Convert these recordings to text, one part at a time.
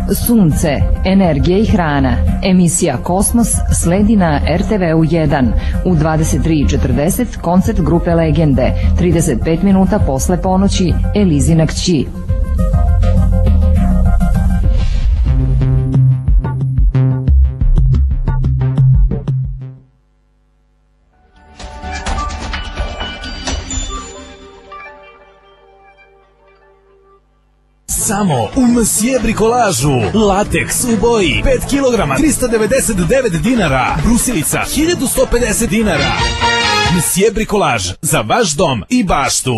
Sunce, energija i hrana. Emisija Kosmos sledi na RTV-u 1. U 23:40 koncert grupe Legende. 35 minuta posle ponoći Elizina kći. Samo u Monsieur Bricolažu. Lateks u boji 5 kg 399 dinara. Brusilica 1150 dinara. Monsieur Bricolaž, za vaš dom i baštu.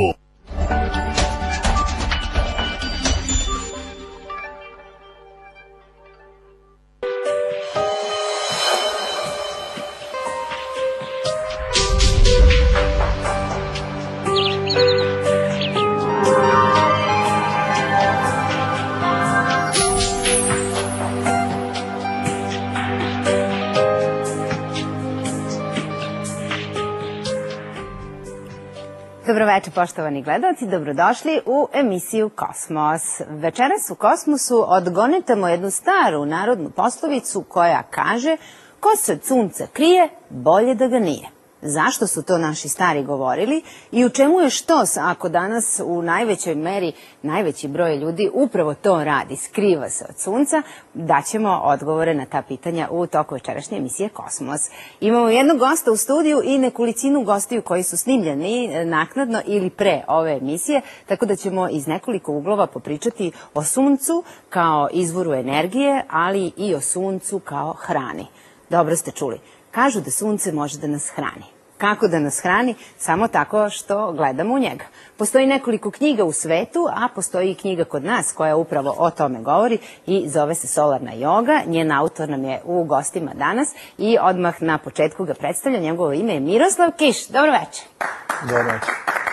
Dobroveče, poštovani gledalci, dobrodošli u emisiju Kosmos. Večeras u Kosmosu odgonetamo jednu staru narodnu poslovicu koja kaže: ko se od sunca krije, bolje da ga nije. Zašto su to naši stari govorili i u čemu je štos ako danas u najvećoj meri najveći broj ljudi upravo to radi, skriva se od sunca? Daćemo odgovore na ta pitanja u toku večerašnje emisije Kosmos. Imamo jednog gosta u studiju i nekolicinu gostiju koji su snimljeni naknadno ili pre ove emisije, tako da ćemo iz nekoliko uglova popričati o suncu kao izvoru energije, ali i o suncu kao hrani. Dobro ste čuli. Kažu da sunce može da nas hrani. Kako da nas hrani? Samo tako što gledamo u njega. Postoji nekoliko knjiga u svetu, a postoji i knjiga kod nas koja upravo o tome govori i zove se Solarna joga. Njen autor nam je u gostima danas i odmah na početku ga predstavlja. Njegovo ime je Miroslav Kiš. Dobro večer. Dobro večer.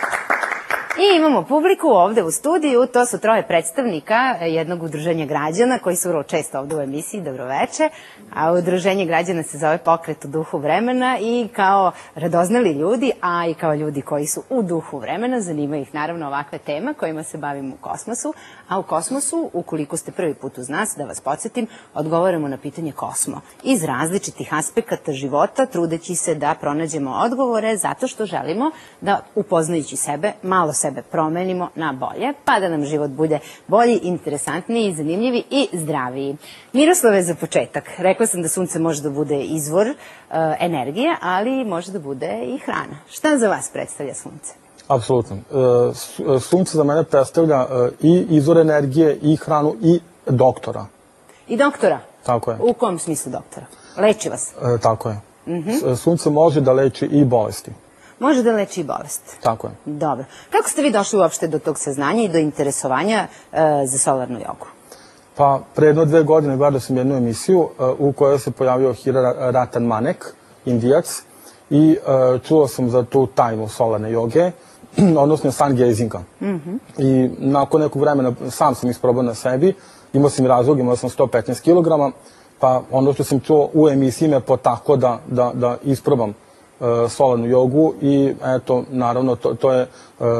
I imamo publiku ovde u studiju, to su troje predstavnika jednog udruženja građana koji su vrlo često ovde u emisiji, dobroveče, a udruženje građana se zove Pokret u duhu vremena i kao radoznali ljudi, a i kao ljudi koji su u duhu vremena, zanimaju ih naravno ovakve teme kojima se bavimo u Kosmosu, a u Kosmosu, ukoliko ste prvi put uz nas, da vas podsjetim, odgovaramo na pitanje Kosmo iz različitih aspekata života, trudeći se da pronađemo odgovore zato što želimo da upoznajući sebe, malo sebe promenimo na bolje, pa da nam život bude bolji, interesantniji, zanimljivi i zdraviji. Miroslave, za početak, rekla sam da sunce može da bude izvor energije, ali može da bude i hrana. Šta za vas predstavlja sunce? Apsolutno. Sunce za mene predstavlja i izvor energije, i hranu, i doktora. I doktora? Tako je. U kom smislu doktora? Leči vas? Tako je. Sunce može da leči i bolesti. Može da leči i bolest. Tako je. Dobro. Kako ste vi došli uopšte do tog saznanja i do interesovanja za solarnu jogu? Pa, pre 1-2 godine gledao sam jednu emisiju u kojoj se pojavio Hira Ratan Manek, Indijac, i čuo sam za tu tajnu solarne joge, odnosno sun gazinga. I nakon nekog vremena sam sam isprobao na sebi, imao sam i razlog, imao sam 115 kg, pa ono što sam čuo u emisiji me potaklo da isprobam solarnu jogu i eto, naravno, to je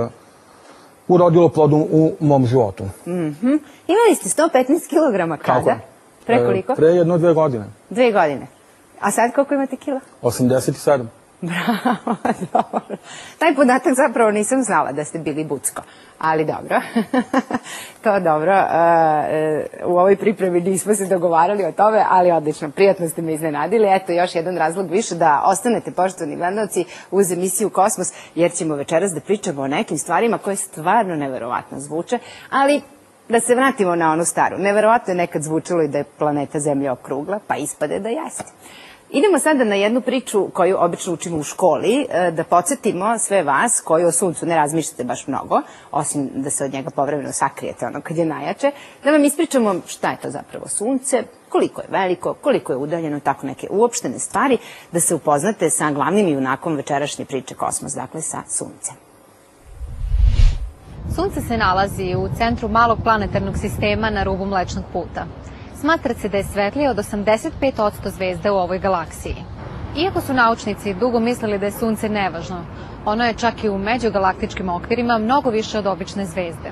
urodilo plodom u mom životu. Imali ste 115 kg kada? Kako? Pre koliko? Pre 1-2 godine. 2 godine. A sad koliko imate kila? 87. Bravo, dobro. Taj podatak zapravo nisam znala da ste bili bucko, ali dobro. To dobro. U ovoj pripremi nismo se dogovarali o tome, ali odlično, prijatno ste me iznenadili. Eto, još jedan razlog više da ostanete, poštovani gledalci, uz emisiju Kosmos, jer ćemo večeras da pričamo o nekim stvarima koje stvarno neverovatno zvuče, ali da se vratimo na onu staru. Neverovatno je nekad zvučalo i da je planeta Zemlja okrugla, pa ispade da jeste. Idemo sada na jednu priču koju obično učimo u školi, da podsjetimo sve vas koji o suncu ne razmišljate baš mnogo, osim da se od njega povremeno sakrijete ono kad je najjače, da vam ispričamo šta je to zapravo sunce, koliko je veliko, koliko je udaljeno, tako neke uopštene stvari, da se upoznate sa glavnim junakom večerašnje priče Kosmos, dakle sa suncem. Sunce se nalazi u centru malog planetarnog sistema na rubu Mlečnog puta. Smatra se da je svetlije od 85% zvezda u ovoj galaksiji. Iako su naučnici dugo mislili da je sunce nevažno, ono je čak i u međugalaktičkim okvirima mnogo više od obične zvezde.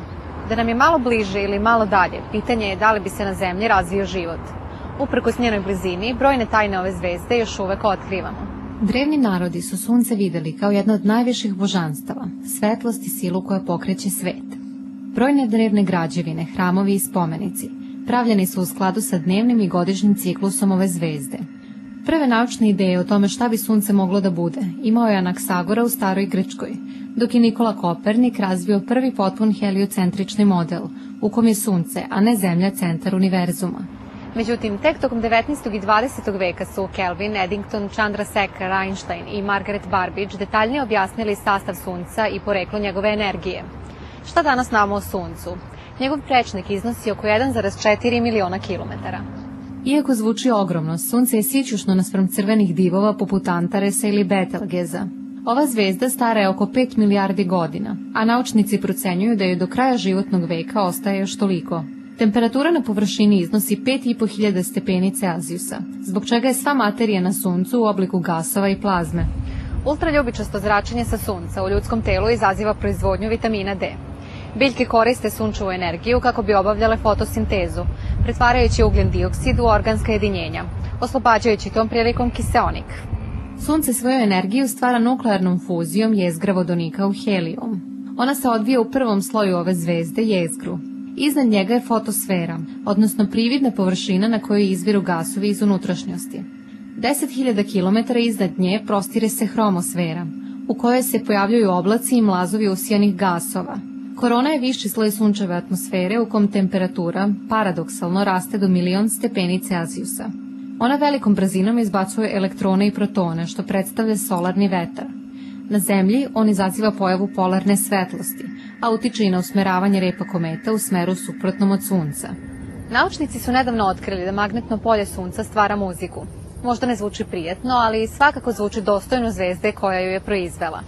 Da nam je malo bliže ili malo dalje, pitanje je da li bi se na Zemlji razvio život. Uprkos njenoj blizini, brojne tajne ove zvezde još uvek otkrivamo. Drevni narodi su sunce videli kao jedno od najviših božanstava, svetlost i silu koja pokreće svet. Brojne drevne građevine, hramovi i spomenici pravljeni su u skladu sa dnevnim i godišnjim ciklusom ove zvezde. Prve naučne ideje o tome šta bi sunce moglo da bude imao je Anaksagora u staroj Grčkoj, dok je Nikola Kopernik razvio prvi potpun heliocentrični model, u kom je sunce, a ne zemlja, centar univerzuma. Međutim, tek tokom 19. i 20. veka su Kelvin, Eddington, Chandrasekhar, Einstein i Margaret Babbage detaljnije objasnili sastav sunca i poreklo njegove energije. Šta danas znamo o suncu? Njegov prečnik iznosi oko 1,4 miliona kilometara. Iako zvuči ogromno, sunce je sićušno naspram crvenih divova poput Antaresa ili Betelgeza. Ova zvezda stara je oko 5 milijardi godina, a naučnici procenjuju da joj do kraja životnog veka ostaje još toliko. Temperatura na površini iznosi 5500 stepeni Celzijusa, zbog čega je sva materija na suncu u obliku gasova i plazme. Ultraljubičasto zračenje sa sunca u ljudskom telu izaziva proizvodnju vitamina D. Biljke koriste sunčevu energiju kako bi obavljale fotosintezu, pretvarajući ugljen dioksid u organska jedinjenja, oslobađajući tom prilikom kiseonik. Sunce svoju energiju stvara nuklearnom fuzijom jezgra vodonika u helijum. Ona se odvija u prvom sloju ove zvezde, jezgru. Iznad njega je fotosfera, odnosno prividna površina na kojoj izviru gasovi iz unutrašnjosti. 10.000 km iznad nje prostire se hromosfera, u kojoj se pojavljuju oblaci i mlazovi usijanih gasova. Korona je viši sloj sunčeve atmosfere u kom temperatura, paradoksalno, raste do 1.000.000 stepeni Celzijusa. Ona velikom brzinom izbacuje elektrone i protone, što predstavlja solarni vetar. Na Zemlji on izaziva pojavu polarne svetlosti, a utiče i na usmeravanje repa kometa u smeru suprotnom od Sunca. Naučnici su nedavno otkrili da magnetno polje Sunca stvara muziku. Možda ne zvuči prijetno, ali svakako zvuči dostojno zvezde koja ju je proizvela.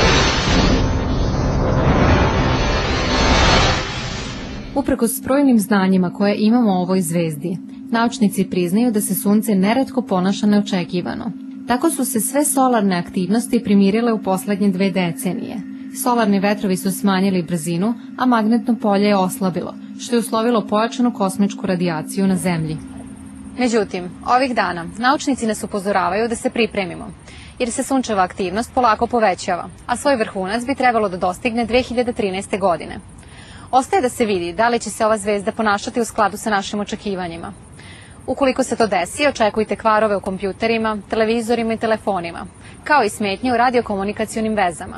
Uprkos brojnim znanjima koje imamo o ovoj zvezdi, naučnici priznaju da se Sunce neretko ponaša neočekivano. Tako su se sve solarne aktivnosti primirile u poslednje 2 decenije. Solarni vetrovi su smanjili brzinu, a magnetno polje je oslabilo, što je uslovilo pojačanu kosmičku radijaciju na Zemlji. Međutim, ovih dana naučnici nas upozoravaju da se pripremimo, jer se sunčeva aktivnost polako povećava, a svoj vrhunac bi trebalo da dostigne 2013. godine. Ostaje da se vidi da li će se ova zvezda ponašati u skladu sa našim očekivanjima. Ukoliko se to desi, očekujte kvarove u kompjuterima, televizorima i telefonima, kao i smetnje u radiokomunikacionim vezama.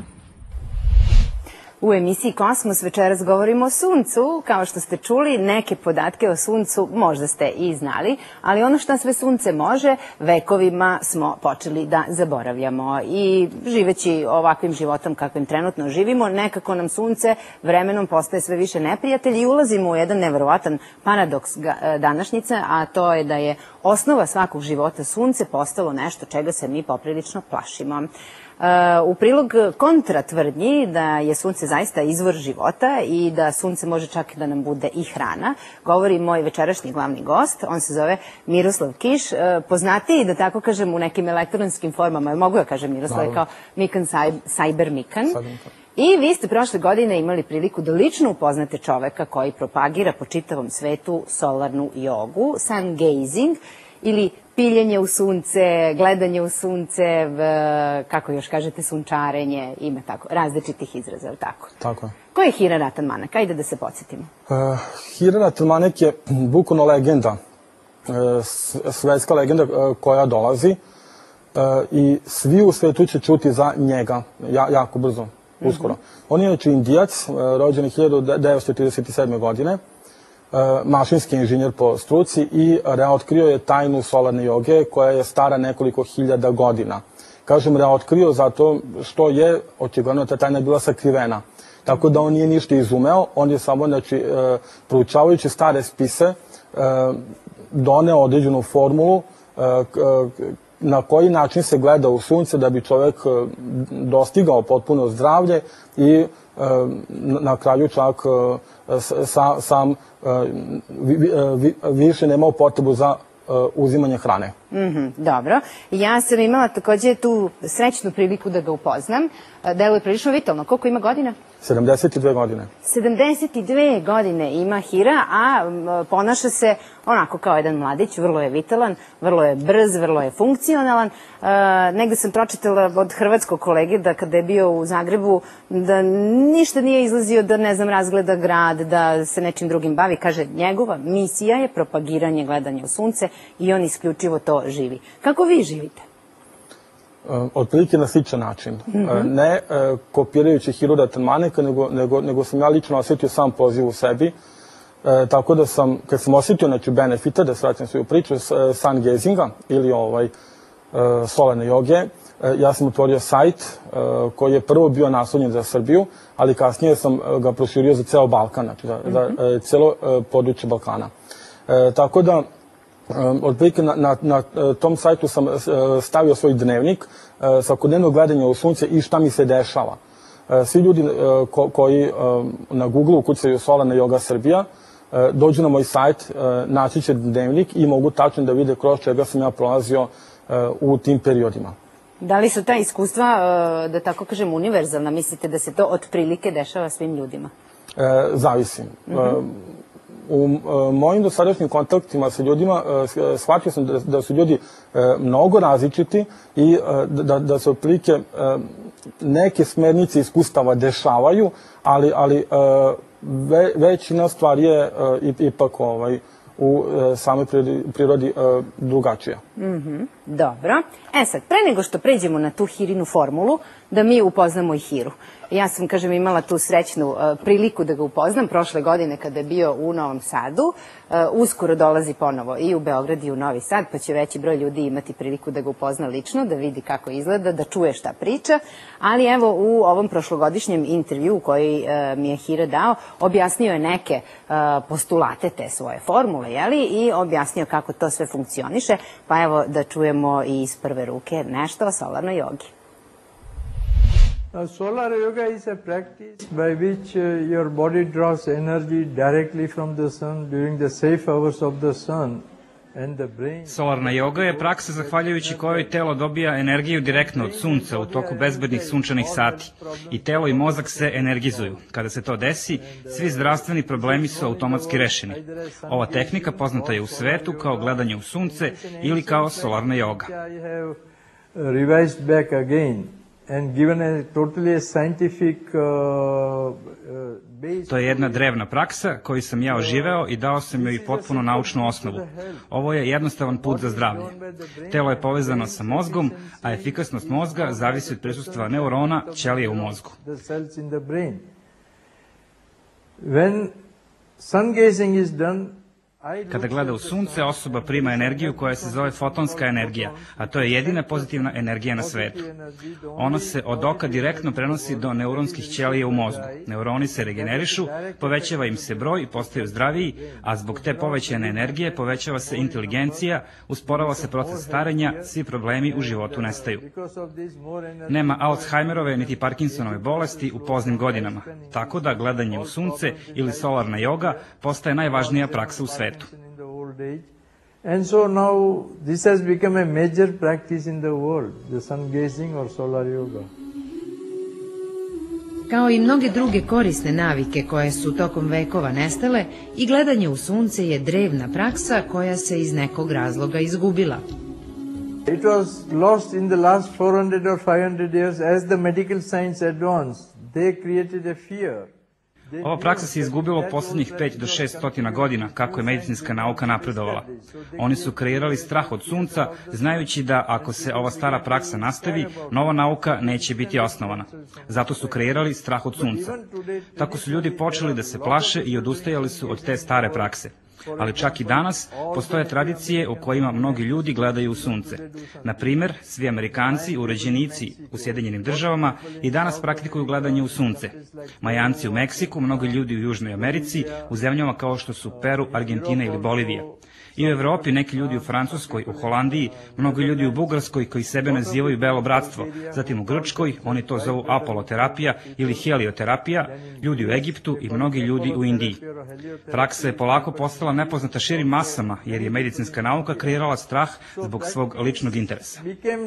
U emisiji Kosmos večeras govorimo o Suncu. Kao što ste čuli, neke podatke o Suncu možda ste i znali, ali ono što sve Sunce može, vekovima smo počeli da zaboravljamo. I živeći ovakvim životom kakvim trenutno živimo, nekako nam Sunce vremenom postaje sve više neprijatelj i ulazimo u jedan neverovatan paradoks današnjice, a to je da je osnova svakog života Sunce postalo nešto čega se mi poprilično plašimo. U prilog kontra tvrdnji da je Sunce zaista izvor života i da Sunce može čak da nam bude i hrana, govori moj večerašnji glavni gost. On se zove Miroslav Kiš, poznatiji, da tako kažem, u nekim elektronskim formama, mogu ja kažem Miroslav, kao Mikan Cyber Mikan. I vi ste prošle godine imali priliku da lično upoznate čoveka koji propagira po čitavom svetu solarnu jogu, sun gazing, ili piljenje u sunce, gledanje u sunce, kako još kažete, sunčarenje, ima tako, različitih izraza, ali tako? Tako je. Ko je Hira Ratan Manek? Ajde da se podsjetimo. Hira Ratan Manek je bukvalno legenda, svetska legenda koja dolazi i svi u svetu će čuti za njega jako brzo, uskoro. On je Indijac, rođen 1937. godine, mašinski inženjer po struci i reotkrio je tajnu solarne joge koja je stara nekoliko hiljada godina. Kažem reotkrio zato što je očigledno ta tajna bila sakrivena. Tako da on nije ništa izumeo, on je samo, proučavajući stare spise, doneo određenu formulu na koji način se gleda u sunce da bi čovek dostigao potpuno zdravlje i na kraju čak sam više nemao potrebu za uzimanje hrane. Dobro. Ja sam imala takođe tu srećnu priliku da ga upoznam. Deluje prilično vitalno. Koliko ima godina? 72 godine. 72 godine ima Hira, a ponaša se onako kao jedan mladić, vrlo je vitalan, vrlo je brz, vrlo je funkcionalan. Negde sam pročitala od hrvatskog kolege da kada je bio u Zagrebu, da ništa nije izlazio, da ne znam, razgleda grad, da se nečim drugim bavi. Kaže, njegova misija je propagiranje gledanja u sunce i on isključivo to živi. Kako vi živite? Otprilike na sličan način. Ne kopirajući Hiru Ratan Maneka, nego sam ja lično osjetio sam poziv u sebi. Tako da sam, kad sam osjetio neću benefita, da se vratim svoju priču, sun gazinga ili solarne joge, ja sam otvorio sajt koji je prvo bio naslovljen za Srbiju, ali kasnije sam ga proširio za ceo Balkan, znači za celo područje Balkana. Tako da, otprilike na tom sajtu sam stavio svoj dnevnik svakodnevnog gledanja u sunce i šta mi se dešava. Svi ljudi koji na Google ukucaju Solarna joga Srbija, dođu na moj sajt, naći će dnevnik i mogu tačno da vide kroz čega sam ja prolazio u tim periodima. Da li su ta iskustva, da tako kažem, univerzalna? Mislite da se to otprilike dešava svim ljudima? Zavisim. U mojim dosadašnjim kontaktima sa ljudima shvatio sam da su ljudi mnogo različiti i da se otprilike neke smernice iskustava dešavaju, ali većina stvari je ipak u samoj prirodi drugačija. Dobro. Sad, pre nego što pređemo na tu Hirinu formulu, da mi upoznamo i Hiru. Ja sam, kažem, imala tu srećnu priliku da ga upoznam prošle godine kada je bio u Novom Sadu. Uskoro dolazi ponovo i u Beograd i u Novi Sad, pa će veći broj ljudi imati priliku da ga upozna lično, da vidi kako izgleda, da čuje šta priča. Ali evo, u ovom prošlogodišnjem intervju koji mi je Hira dao, objasnio je neke postulate te svoje formule, i objasnio kako to sve funkcioniše. Pa evo da čujemo i iz prve ruke nešto o solarnoj jogi. Solar yoga is a practice by which your body draws energy directly from the sun during the safe hours of the sun. Solarna joga je praksa zahvaljujući kojoj telo dobija energiju direktno od sunca u toku bezbednih sunčanih sati i telo i mozak se energizuju. Kada se to desi, svi zdravstveni problemi su automatski rešeni. Ova tehnika poznata je u svetu kao gledanje u sunce ili kao solarna joga. To je jedna drevna praksa koju sam ja oživeo i dao sam joj potpuno naučnu osnovu. Ovo je jednostavan put za zdravlje. Telo je povezano sa mozgom, a efikasnost mozga zavisi od prisustva neurona, ćelije u mozgu. When sun gazing is done, Kada gleda u sunce, osoba prima energiju koja se zove fotonska energija, a to je jedina pozitivna energija na svetu. Ona se od oka direktno prenosi do neuronskih ćelija u mozgu. Neuroni se regenerišu, povećava im se broj i postaju zdraviji, a zbog te povećane energije povećava se inteligencija, usporava se proces starenja, svi problemi u životu nestaju. Nema Alzheimerove niti Parkinsonove bolesti u poznim godinama, tako da gledanje u sunce ili solarna joga postaje najvažnija praksa u svetu. And so now this has become a major practice in the world, the sun gazing or solar yoga. Kao i mnoge druge korisne navike koje su tokom vekova nestale, i gledanje u sunce je drevna praksa koja se iz nekog razloga izgubila. It was lost in the last 400 or 500 years as the medical science advanced. They created a fear. Ova praksa se izgubila u poslednjih 5 do 600 godina, kako je medicinska nauka napredovala. Oni su kreirali strah od sunca, znajući da ako se ova stara praksa nastavi, nova nauka neće biti osnovana. Zato su kreirali strah od sunca. Tako su ljudi počeli da se plaše i odustajali su od te stare prakse. Ali čak i danas postoje tradicije u kojima mnogi ljudi gledaju u sunce. Na primer, svi Amerikanci, uređenici u Sjedinjenim državama i danas praktikuju gledanje u sunce. Majanci u Meksiku, mnogi ljudi u Južnoj Americi, u zemljama kao što su Peru, Argentina ili Bolivija. I u Evropi neki ljudi u Francuskoj, u Holandiji, mnogi ljudi u Bugarskoj koji sebe nazivaju Belo bratstvo, zatim u Grčkoj, oni to zovu apoloterapija ili helioterapija, ljudi u Egiptu i mnogi ljudi u Indiji. Praksa je polako postala nepoznata širim masama, jer je medicinska nauka kreirala strah zbog svog ličnog interesa.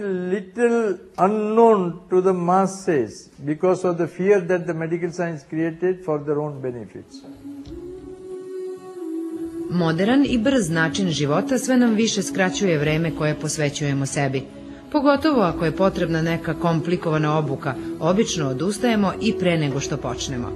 Moderan i brz način života sve nam više skraćuje vreme koje posvećujemo sebi. Pogotovo ako je potrebna neka komplikovana obuka, obično odustajemo i pre nego što počnemo.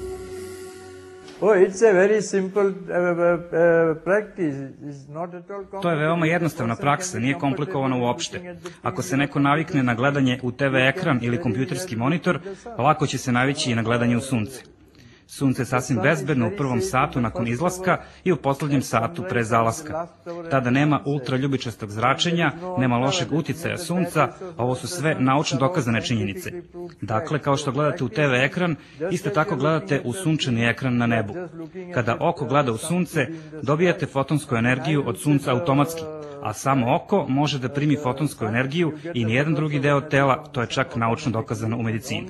To je veoma jednostavna praksa, nije komplikovana uopšte. Ako se neko navikne na gledanje u TV ekran ili kompjuterski monitor, lako će se navići i na gledanje u sunce. Sunce je sasvim bezbedno u prvom satu nakon izlaska i u poslednjem satu pre zalaska. Tada nema ultraljubičastog zračenja, nema lošeg uticaja sunca, a ovo su sve naučno dokazane činjenice. Dakle, kao što gledate u TV ekran, isto tako gledate u sunčani ekran na nebu. Kada oko gleda u sunce, dobijate fotonsku energiju od sunca automatski, a samo oko može da primi fotonsku energiju i nijedan drugi deo tela, to je čak naučno dokazano u medicini.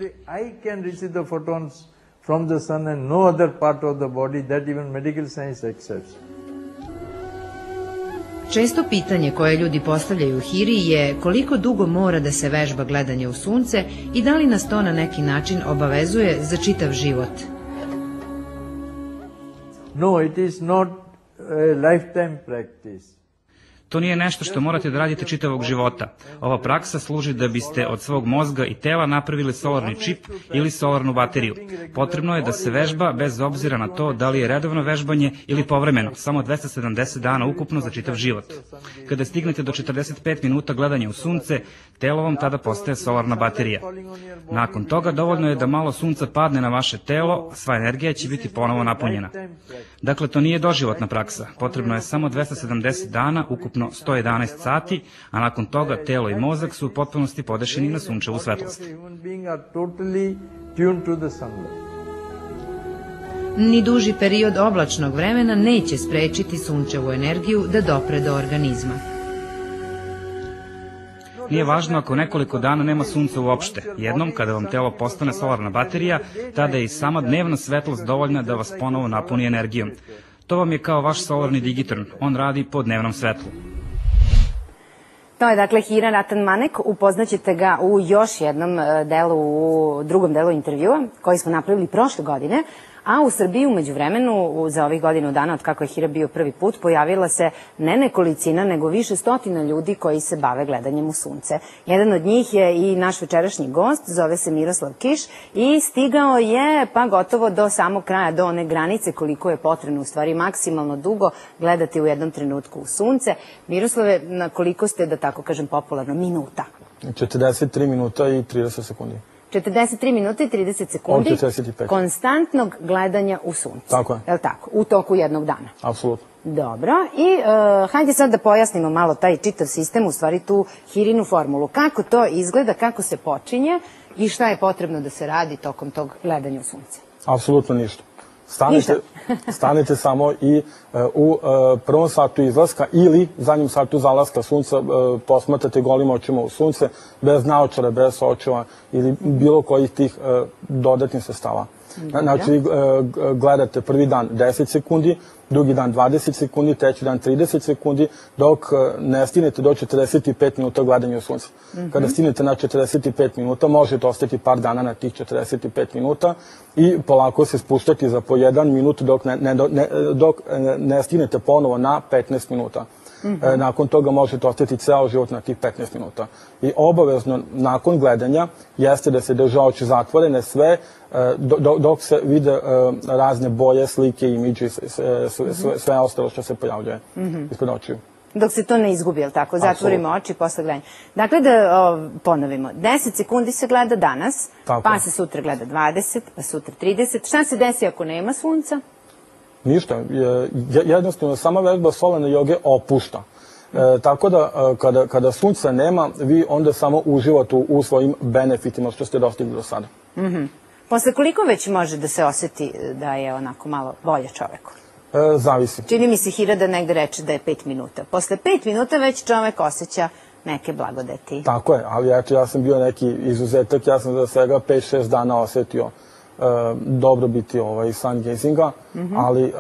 From the sun and no other part of the body that even medical science accepts. Često pitanje koje ljudi postavljaju u hiri je koliko dugo mora da se vežba gledanje u sunce i da li nas to na neki način obavezuje za čitav život. No, it is not a lifetime practice. To nije nešto što morate da radite čitavog života. Ova praksa služi da biste od svog mozga i tela napravili solarni čip ili solarnu bateriju. Potrebno je da se vežba bez obzira na to da li je redovno vežbanje ili povremeno, samo 270 dana ukupno za čitav život. Kada stignete do 45 minuta gledanja u sunce, telo vam tada postaje solarna baterija. Nakon toga dovoljno je da malo sunca padne na vaše telo, sva energija će biti ponovo napunjena. Dakle, to nije doživotna praksa. Potrebno je samo 270 dana, ukupno 111 sati, a nakon toga telo i mozak su u potpunosti podešeni na sunčevu svetlost. Ni duži period oblačnog vremena neće sprečiti sunčevu energiju da dopre do organizma. Nije važno ako nekoliko dana nema sunca uopšte. Jednom, kada vam telo postane solarna baterija, tada je i sama dnevna svetlost dovoljna da vas ponovo napuni energijom. To vam je kao vaš solarni digitron, on radi po dnevnom svetlu. To je dakle Hiran Ratan-Manek, upoznaćete ga u još jednom delu, u drugom delu intervjua koji smo napravili prošle godine, a u Srbiji umeđu vremenu za ovih godinu dana od kako je Hira bio prvi put pojavila se ne nekolicina nego više stotina ljudi koji se bave gledanjem u sunce. Jedan od njih je i naš večerašnji gost, zove se Miroslav Kiš i stigao je pa gotovo do samog kraja, do one granice koliko je potrebno, u stvari maksimalno dugo gledati u jednom trenutku u sunce. Miroslave, na koliko ste, da tako kažem popularno, minuta? 43 minuta i 30 sekundi. 43 minuta i 30 sekundi konstantnog gledanja u sunce. Tako je. Je li tako? U toku jednog dana. Apsolutno. Dobro. I hajde sad da pojasnimo malo taj čitav sistem, u stvari tu Hirinu formulu. Kako to izgleda, kako se počinje i šta je potrebno da se radi tokom tog gledanja u sunce? Apsolutno ništa. Stanete samo i u prvom satu izlaska ili zadnjem satu zalaska sunca posmatrate golim očima u sunce, bez naočara, bez očeva ili bilo kojih tih dodatnih sredstava. Znači, gledate prvi dan 10 sekundi, drugi dan 20 sekundi, treći dan 30 sekundi, dok ne stignete do 45 minuta gledanja u sunce. Kada stignete na 45 minuta, možete ostati par dana na tih 45 minuta i polako se spuštati za po 1 minut dok ne stignete ponovo na 15 minuta. Nakon toga možete ostati ceo život na tih 15 minuta. I obavezno nakon gledanja jeste da se drže oči zatvorene sve dok se vide razne boje, slike, imidži, sve ostalo što se pojavljuje ispred očiju. Dok se to ne izgubi, je li tako? Zatvorimo oči posle gledanja. Dakle, da ponovimo, 10 sekundi se gleda danas, pa se sutra gleda 20, pa sutra 30. Šta se desi ako nema sunca? Ništa. Jednostavno, sama vežba solarne joge opušta. Tako da, kada sunca nema, vi onda samo uživate u svojim benefitima što ste dostigli do sada. Posle koliko već može da se oseti da je onako malo bolje čoveku? Zavisi. Čini mi se Hira da negde reče da je 5 minuta. Posle 5 minuta već čovek osjeća neke blagodeti. Tako je, ali eto, ja sam bio neki izuzetak, ja sam za svega 5-6 dana osetio dobrobiti sungazinga, ali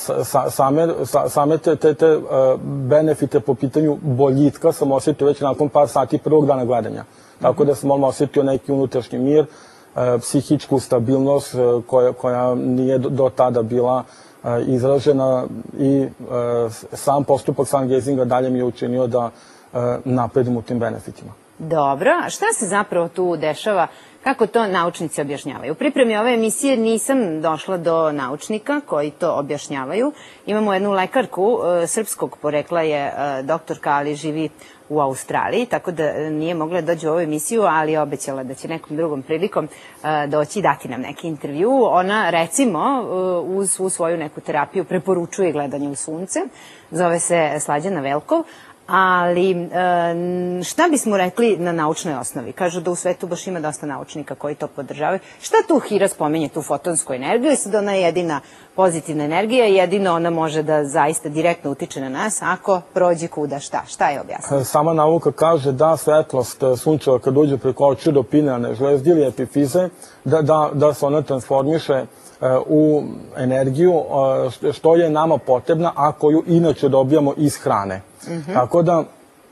same te benefite po pitanju boljitka sam osetio već nakon par sati prvog dana gledanja. Tako da sam odmah osetio neki unutrašnji mir, psihičku stabilnost koja nije do tada bila izražena i sam postupak sungazinga dalje mi je učinio da napredim u tim benefitima. Dobro, a šta se zapravo tu dešava? Kako to naučnici objašnjavaju? U pripremi ove emisije nisam došla do naučnika koji to objašnjavaju. Imamo jednu lekarku srpskog porekla je doktorka, ali živi u Australiji, tako da nije mogla da dođe u ovu emisiju, ali je obećala da će nekom drugom prilikom doći i dati nam neki intervju. Ona, recimo, uz svu svoju neku terapiju preporučuje gledanje u sunce. Zove se Slađana Velkov. Ali šta bismo rekli na naučnoj osnovi? Kažu da u svetu baš ima dosta naučnika koji to podržavaju. Šta tu Hira spomenje, tu fotonsku energiju? Je sad ona jedina pozitivna energija, jedino ona može da zaista direktno utiče na nas ako prođe kuda šta? Šta je objasnila? Sama nauka kaže da svetlost sunčeva kad uđe preko očiju do pinealne žlezde ili epifize, da se ona transformiše u energiju što je nama potrebna, a koju inače dobijamo iz hrane. Tako da,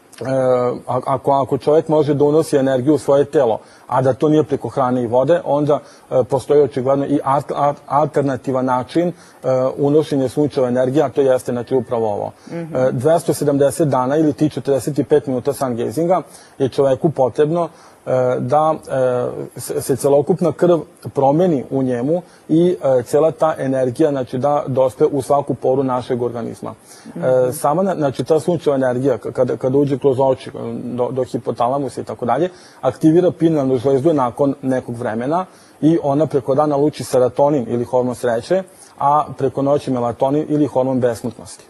ako čovjek može da unosi energiju u svoje telo, a da to nije preko hrane i vode, onda postoji očigledno i alternativan način unošenja sunčeve energije, a to jeste znači upravo ovo. 270 dana ili ti 45 minuta sungazinga je čoveku potrebno da se celokupna krv promeni u njemu i cela ta energija znači da dospe u svaku poru našeg organizma. Sama znači ta sunčeva energija kada uđe kroz oči do hipotalamusa i tako dalje aktivira pinealnu žlezdu nakon nekog vremena i ona preko dana luči serotonin ili hormon sreće, a preko noći melatonin ili hormon besmrtnosti.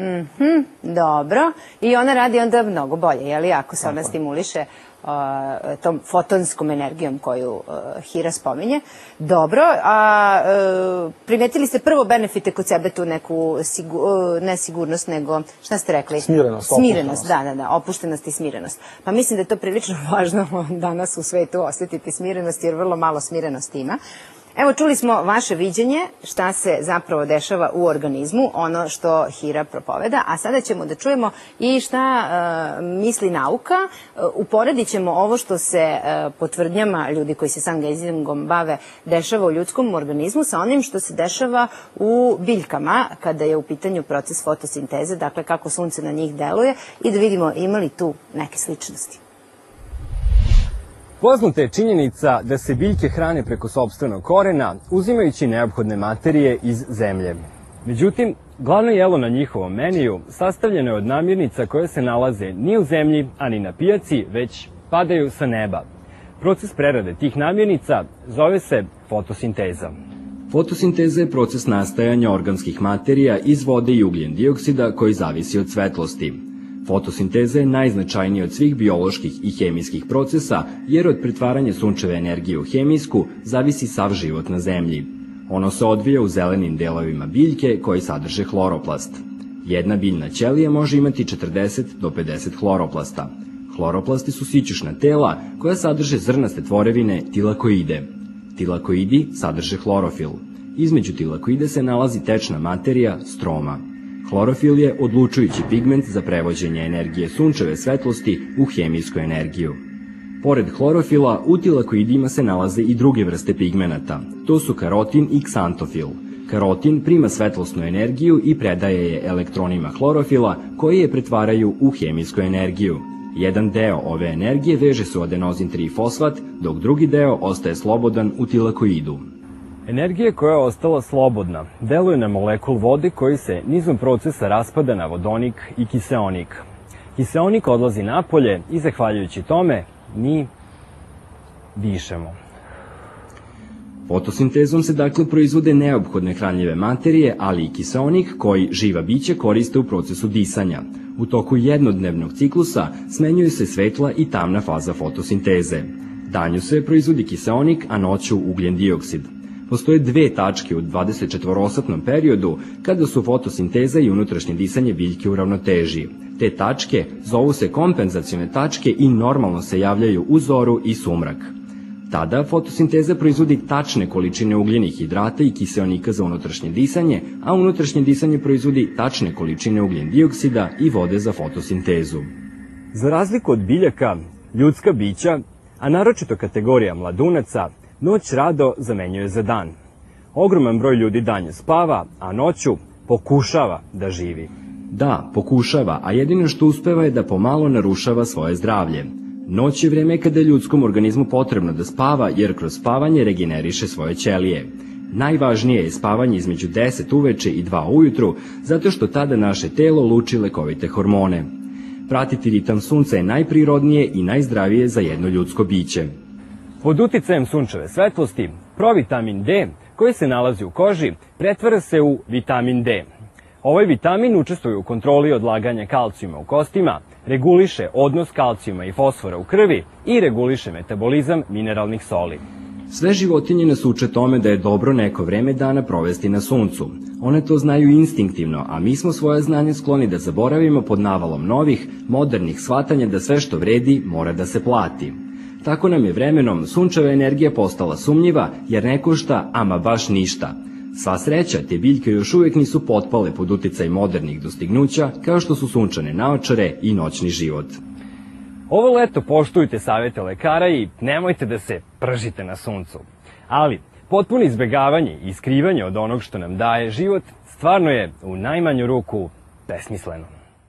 Dobro. I ona radi onda mnogo bolje, je li? Ako se ona stimuliše tom fotonskom energijom koju Hira spominje. Dobro, a primetili ste prvo benefite kod sebe tu neku nesigurnost, nego, šta ste rekli? Smirenost. Smirenost, da, opuštenost i smirenost. Pa mislim da je to prilično važno danas u svetu osjetiti smirenost, jer vrlo malo smirenosti ima. Evo, čuli smo vaše viđenje šta se zapravo dešava u organizmu, ono što Hira propoveda, a sada ćemo da čujemo i šta misli nauka. Uporedit ćemo ovo što se po tvrdnjama ljudi koji se sungazingom bave dešava u ljudskom organizmu sa onim što se dešava u biljkama kada je u pitanju proces fotosinteze, dakle kako sunce na njih deluje i da vidimo ima li tu neke sličnosti. Poznata je činjenica da se biljke hrane preko sopstvenog korena, uzimajući neophodne materije iz zemlje. Međutim, glavno jelo na njihovom meniju sastavljeno je od namirnica koje se nalaze ni u zemlji, ani na pijaci, već padaju sa neba. Proces prerade tih namirnica zove se fotosinteza. Fotosinteza je proces nastajanja organskih materija iz vode i ugljen dioksida koji zavisi od svetlosti. Fotosinteza je najznačajnija od svih bioloških i hemijskih procesa, jer od pretvaranja sunčeve energije u hemijsku zavisi sav život na zemlji. Ono se odvija u zelenim delovima biljke koji sadrže hloroplast. Jedna biljna ćelija može imati 40 do 50 hloroplasta. Hloroplasti su sićušna tela koja sadrže zrnaste tvorevine tilakoide. Tilakoidi sadrže hlorofil. Između tilakoide se nalazi tečna materija stroma. Hlorofil je odlučujući pigment za prevođenje energije sunčeve svetlosti u hemijsku energiju. Pored hlorofila, u tilakoidima se nalaze i druge vrste pigmenata. To su karotin i ksantofil. Karotin prima svetlosnu energiju i predaje je elektronima hlorofila koji je pretvaraju u hemijsku energiju. Jedan deo ove energije veže se u adenozin 3-fosfat, dok drugi deo ostaje slobodan u tilakoidu. Energija koja je ostala slobodna deluje na molekul vode koji se nizom procesa raspada na vodonik i kiseonik. Kiseonik odlazi napolje i zahvaljujući tome mi dišemo. Fotosintezom se dakle proizvode neophodne hranljive materije, ali i kiseonik koji živa bića koriste u procesu disanja. U toku jednodnevnog ciklusa smenjuju se svetla i tamna faza fotosinteze. Danju se proizvodi kiseonik, a noću ugljen dioksid. postoje dve tačke u 24-satnom periodu kada su fotosinteza i unutrašnje disanje biljke u ravnoteži. Te tačke zovu se kompenzacione tačke i normalno se javljaju u zoru i sumrak. Tada fotosinteza proizvodi tačne količine ugljenih hidrata i kiseonika za unutrašnje disanje, a unutrašnje disanje proizvodi tačne količine ugljen dioksida i vode za fotosintezu. Za razliku od biljaka, ljudska bića, a naročito kategorija mladunaca, noć rado zamenjuje za dan. Ogroman broj ljudi danju spava, a noću pokušava da živi. Da, pokušava, a jedino što uspeva je da pomalo narušava svoje zdravlje. Noć je vreme kada je ljudskom organizmu potrebno da spava, jer kroz spavanje regeneriše svoje ćelije. Najvažnije je spavanje između 10 uveče i 2 ujutru, zato što tada naše telo luči lekovite hormone. Pratiti ritam sunca je najprirodnije i najzdravije za jedno ljudsko biće. Pod uticajem sunčeve svetlosti, provitamin D, koji se nalazi u koži, pretvara se u vitamin D. Ovaj vitamin učestvuje u kontroli odlaganja kalcijuma u kostima, reguliše odnos kalcijuma i fosfora u krvi i reguliše metabolizam mineralnih soli. Sve životinje nas uče tome da je dobro neko vreme dana provesti na suncu. One to znaju instinktivno, a mi smo svoje znanje skloni da zaboravimo pod navalom novih, modernih shvatanja da sve što vredi mora da se plati. Tako nam je vremenom sunčeva energija postala sumnjiva jer ne košta ama baš ništa. Sva sreća, te biljke još uvijek nisu potpale pod uticaj modernih dostignuća kao što su sunčane naočare i noćni život. Ovo leto poštujte savete lekara i nemojte da se pržite na suncu. Ali, potpuno izbegavanje i skrivanje od onog što nam daje život stvarno je u najmanju ruku besmisleno.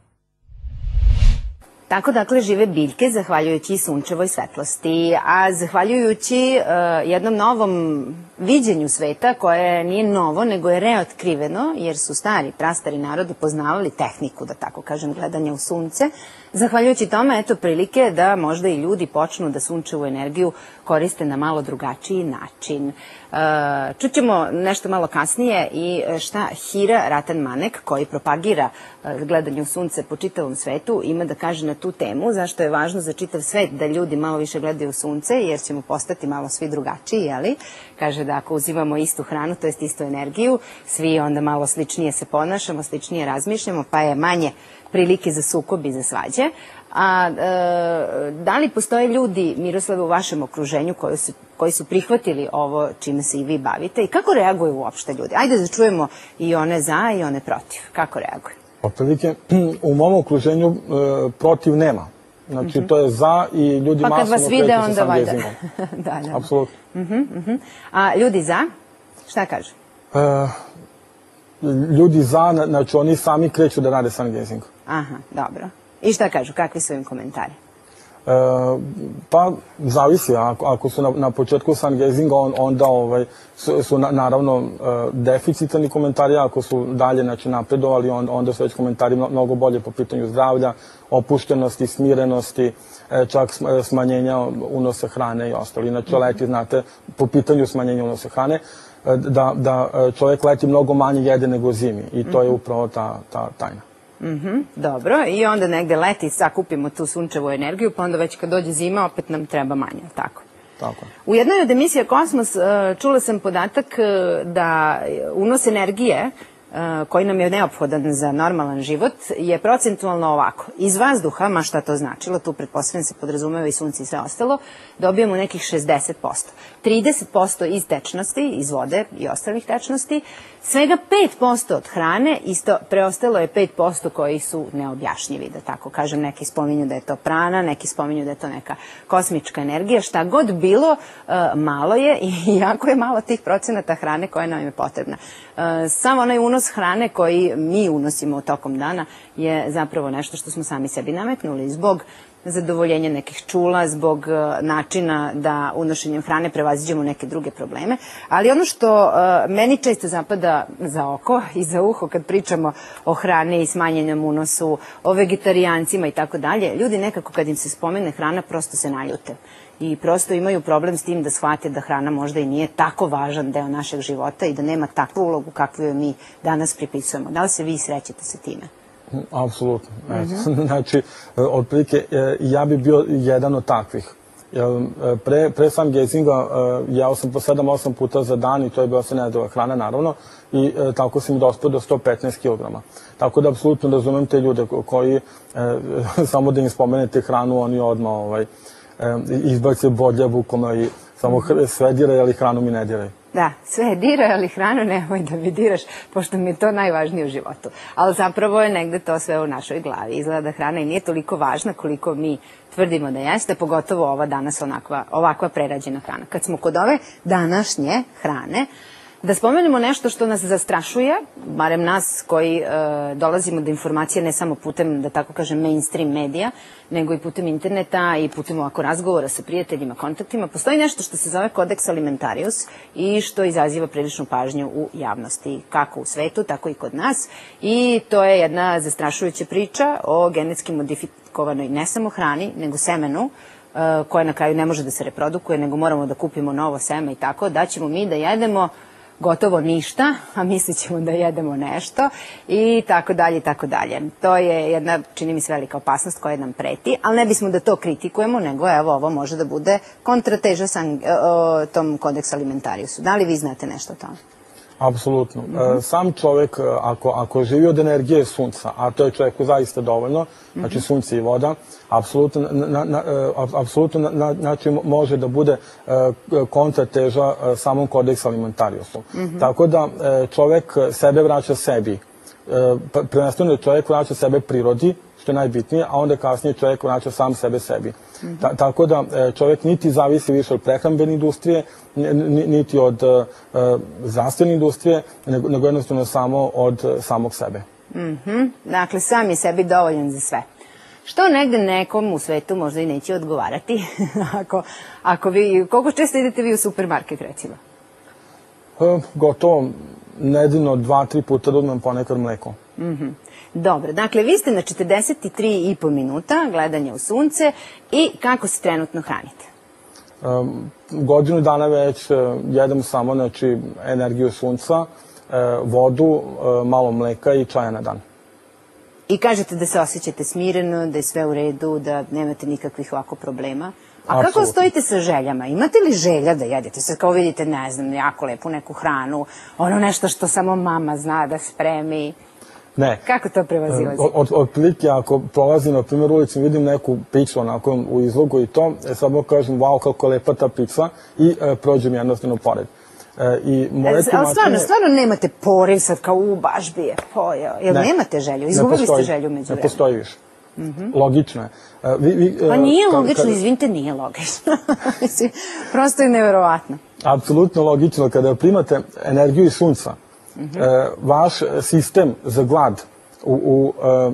Tako dakle žive biljke zahvaljujući sunčevoj svetlosti, a zahvaljujući jednom novom viđenju sveta koje nije novo nego je reotkriveno jer su prastari narodi poznavali tehniku, da tako kažem, gledanja u sunce. Zahvaljujući tome, eto prilike da možda i ljudi počnu da sunčevu energiju koriste na malo drugačiji način. Čućemo nešto malo kasnije i šta Hira Ratan-Manek, koji propagira gledanje u sunce po čitavom svetu, ima da kaže na tu temu, zašto je važno za čitav svet da ljudi malo više gledaju u sunce, jer ćemo postati malo svi drugačiji, jeli? Kaže da ako uzimamo istu hranu, to jest istu energiju, svi onda malo sličnije se ponašamo, sličnije razmišljamo, pa je manje prilike za sukob i za svađe. A da li postoje ljudi, Miroslave, u vašem okruženju koji su prihvatili ovo čime se i vi bavite i kako reaguju uopšte ljudi? Ajde da čujemo i one za i one protiv. Kako reaguju? Otprilike, u mom okruženju protiv nema. Znači, to je za i ljudi masovno kreću sa sungazingom. Da. Apsolutno. A ljudi za? Šta kažu? Ljudi za, znači oni sami kreću da rade sungazing. Aha, dobro. I šta kažu? Kakvi su im komentari? Pa, zavisi. Ako su na početku sungazinga, onda su naravno deficitarni komentari, ako su dalje napredovali, onda su već komentari mnogo bolje po pitanju zdravlja, opuštenosti, smirenosti, čak smanjenja unosa hrane i ostalo. Inače, leti, znate, po pitanju smanjenja unosa hrane, da čovjek leti mnogo manje jede nego zimi i to je upravo ta tajna. Dobro, i onda negde leti sakupimo tu sunčevu energiju, pa onda već kad dođe zima opet nam treba manje, tako? Tako. U jednoj od emisija Kosmos čula sam podatak da unos energije koji nam je neophodan za normalan život je procentualno ovako. Iz vazduha, ma šta to značilo, tu pretpostavljam se podrazumeva i sunce i sve ostalo, dobijemo nekih 60%. 30% iz tečnosti, iz vode i ostalih tečnosti, svega 5% od hrane, isto preostalo je 5% koji su neobjašnjivi, da tako kažem. Neki spominju da je to prana, neki spominju da je to neka kosmička energija, šta god bilo, malo je i jako je malo tih procenata hrane koja nam je potrebna. Samo onaj unos hrane koji mi unosimo tokom dana je zapravo nešto što smo sami sebi nametnuli zbog zadovoljenja nekih čula, zbog načina da unošenjem hrane prevaziđemo neke druge probleme. Ali ono što meni često zapada za oko i za uho kad pričamo o hrani i smanjenom unosu, o vegetarijancima i tako dalje, ljudi nekako kad im se spomene hrana prosto se naljute. I prosto imaju problem s tim da shvate da hrana možda i nije tako važan deo našeg života i da nema takvu ulogu kakvu joj mi danas pripisujemo. Da li se vi srećete sa time? Apsolutno. Znači, otprilike, ja bi bio jedan od takvih. Pre sungazinga jeo sam po 7-8 puta za dan i to je bila se nezdrava hrana, naravno, i tako sam dospeo do 115 kg. Tako da apsolutno razumem te ljude koji samo da im spomenete hranu, oni odmah izbace bodljavu i samo sve diraj, ali hranu mi ne diraj. Da, sve diraj, ali hranu nemoj da mi diraš, pošto mi je to najvažnije u životu. Ali zapravo je negde to sve u našoj glavi. Izgleda da hrana i nije toliko važna koliko mi tvrdimo da jeste, pogotovo ova danas ovakva prerađena hrana. Kad smo kod ove današnje hrane, da spomenemo nešto što nas zastrašuje, barem nas koji dolazimo do informacije ne samo putem, da tako kažem, mainstream medija, nego i putem interneta i putem ovako razgovora sa prijateljima, kontaktima. Postoji nešto što se zove Codex Alimentarius i što izaziva priličnu pažnju u javnosti, kako u svetu, tako i kod nas. I to je jedna zastrašujuća priča o genetski modifikovanoj ne samo hrani, nego semenu, koja na kraju ne može da se reprodukuje, nego moramo da kupimo novo seme i tako, da ćemo mi da jedemo gotovo ništa, a mislit ćemo da jedemo nešto i tako dalje i tako dalje. To je jedna, čini mi se, velika opasnost koja nam preti, ali ne bismo da to kritikujemo, nego evo ovo može da bude kontrateža tom Codex Alimentariusu. Da li vi znate nešto o tome? Apsolutno. Sam čovek, ako živi od energije sunca, a to je čoveku zaista dovoljno, znači sunce i voda, apsolutno znači može da bude kontrateža samom Codex Alimentariusu. Tako da čovek sebe vraća sebi. Prvenstveno čovek vraća sebe prirodi, što je najbitnije, a onda kasnije čovek vraća sam sebe sebi. Tako da čovek niti zavisi više od prehrambene industrije, niti od zdravstvene industrije, nego jednostavno samo od samog sebe. Dakle, sam je sebi dovoljan za sve. Što negde nekom u svetu možda i neće odgovarati, koliko često idete vi u supermarket, recimo? Gotovo nedeljno 2-3 puta da uzmem ponekad mleko. Dobro, dakle, vi ste na 43,5 minuta gledanja u sunce i kako se trenutno hranite? Godinu dana već jedem samo, znači, energiju sunca, vodu, malo mleka i čaja na dan. I kažete da se osjećate smireno, da je sve u redu, da nemate nikakvih ovako problema. A kako stojite sa željama? Imate li želja da jedete? Sad kao vidite, ne znam, jako lepu neku hranu, ono nešto što samo mama zna da spremi. Ne. Kako to prevazilazi? Otprilike, ako prolazim, na primjer, ulicom, vidim neku picu onako u izlogu i to, samo kažem, wow, kako je lepa ta pica i prođem jednostavno pored. Ali stvarno nemate poriv sad kao baš bi je pojeo? Jel nemate želju? Izgubili ste želju među vremena? Ne postoji više. Logično je. Pa nije logično, izvinite, nije logično. Prosto je neverovatno. Apsolutno logično. Kada primate energiju iz sunca, vaš sistem za glad u